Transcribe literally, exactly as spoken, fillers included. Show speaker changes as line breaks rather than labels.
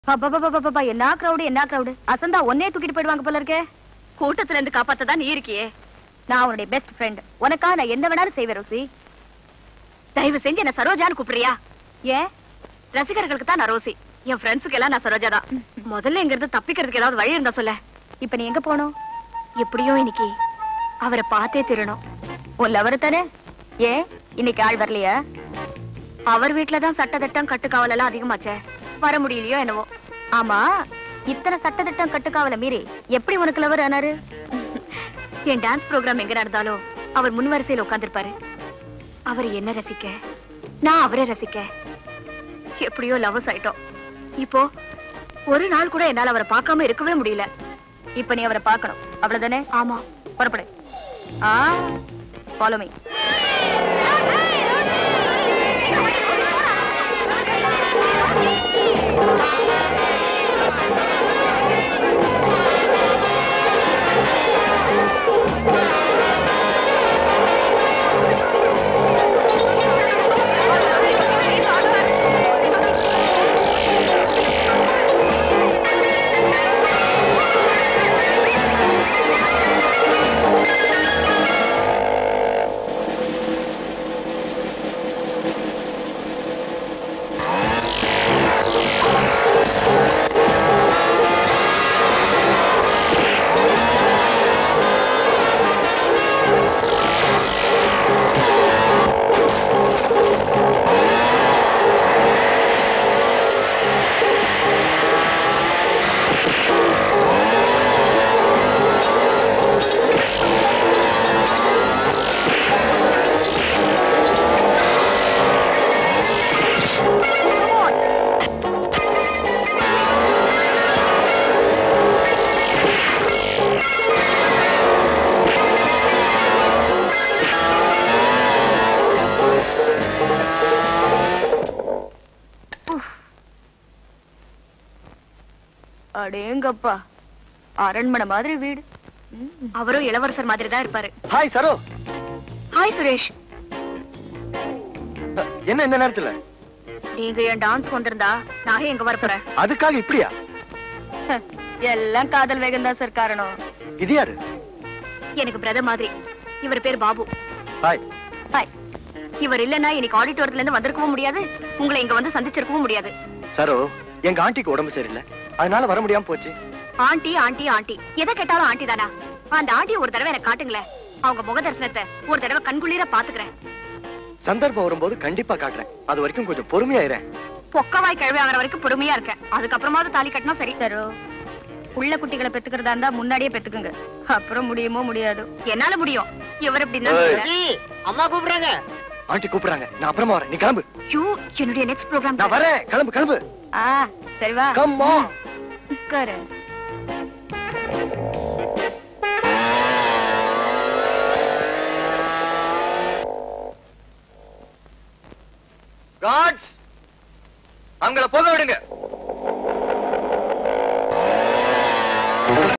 என்ன கிரௌடு என்ன கிரௌடு அசந்தா ஒன்னே தூக்கிட்டு போயிடுவாங்க போல இருக்கே.
கூட்டத்துல இருந்து காப்பாத்ததான் நீ இருக்கியே.
நான் உன்னுடைய பெஸ்ட் ஃப்ரெண்ட். உனக்கா நான் என்ன வேணாலும் செய்வேன் ரோசி.
தயவு செஞ்சு என்ன சரோஜான்னு கூப்பிடுறியா?
ஏன்?
ரசிகர்களுக்கு தான் நான் ரோசி, என் ஃப்ரெண்ட்ஸுக்கு எல்லாம் நான் சரோஜா தான். முதல்ல இங்க இருந்து தப்பிக்கிறதுக்கு ஏதாவது வழி இருந்தா சொல்ல.
இப்ப நீ எங்க போகணும்?
எப்படியோ இன்னைக்கு அவரை பார்த்தே திருணும்.
உன் லவர் தானே? ஏன் இன்னைக்கு ஆள் வரலையா?
அவர் வீட்டுலதான் சட்டத்திட்டம் கட்டுக்காவல் எல்லாம் அதிகமாச்சே, வர முடியலையோ என்னவோ.
ஆமா, இத்தனை சட்டத்திட்டம் கட்டுக்காவல மீறி எப்படி உனக்கு லவர் ஆனாரு?
என் டான்ஸ் ப்ரோக்ராம் எங்க நடந்தாலும் அவர் முன்வரிசையில் உட்கார்ந்துருப்பாரு. அவர் என்ன ரசிக்க, நான் அவரை ரசிக்க, எப்படியோ லவ்ஸ் ஆயிட்டோம். இப்போ ஒரு நாள் கூட என்னால அவரை பார்க்காம இருக்கவே முடியல.
இப்ப நீ அவரை பார்க்கணும், அவ்வளவுதானே?
ஆமா,
புறப்படு. ஆ, ஃபாலோ மீ. அடேங்கப்பா, அரண்மனை மாதிரி வீடு.
அவரும் இளவரசர் மாதிரி தான் இருப்பாரு.
ஹாய் சரோ.
ஹாய் சுரேஷ்.
என்ன இந்த நேரத்துல?
நீங்க என் டான்ஸ் வந்திருந்தா நான் எங்க வரப்போறேன்?
அதுக்காக இப்படியா?
எல்லாம் காதல் வேகம் தான் சார் காரணம்.
இது யாரு?
எனக்கு பிரதர் மாதிரி. இவர் பேர் பாபு.
ஹாய்.
ஹாய். இவர் இல்லன்னா இன்னைக்கு ஆடிட்டோரியத்துல இருந்து வந்திருக்கவும் முடியாது, உங்களை இங்க வந்து சந்திச்சிருக்கவும் முடியாது.
சரோ, எங்க ஆண்டிக்கு உடம்பு சரியில்லை, அதனால வர முடியாம போச்சு.
ஆண்டி ஆண்டி ஆண்டி எதை கேட்டாலும் ஆண்டி தானா? அந்த ஆண்டியை ஒரு தடவை எனக்கு காட்டுங்களேன். அவங்க முக தரிசனத்தை ஒரு தடவை கண்குளிர பாத்துக்கிறேன்.
சந்தர்ப்பம் வரும்போது கண்டிப்பா காட்டுறேன். அது வரைக்கும் கொஞ்சம் பொறுமையாயிரேன்.
பொக்கவாய் கிழவி ஆகிற வரைக்கும் பொறுமையா இருக்கேன். அதுக்கப்புறமாவது தாலி கட்டினா சரி.
சரோ, உள்ள குட்டிகளை பெத்துக்கிறதா இருந்தா முன்னாடியே பெத்துக்குங்க, அப்புறம் முடியுமோ முடியாது.
என்னால முடியும். இவர் எப்படின்னா
அம்மா கூப்பிடுறாங்க.
ஆண்டி கூப்பிடுறாங்க, நான் அப்புறமா வரேன், நீ கிளம்பு.
யூ, என்னுடைய நெக்ஸ்ட் ப்ரோகிராம்
நான் வரேன், கிளம்பு கிளம்பு.
ஆ, சரி வா.
Come on.
உட்காரு.
காட்ஸ், அவங்கள போக விடுங்க.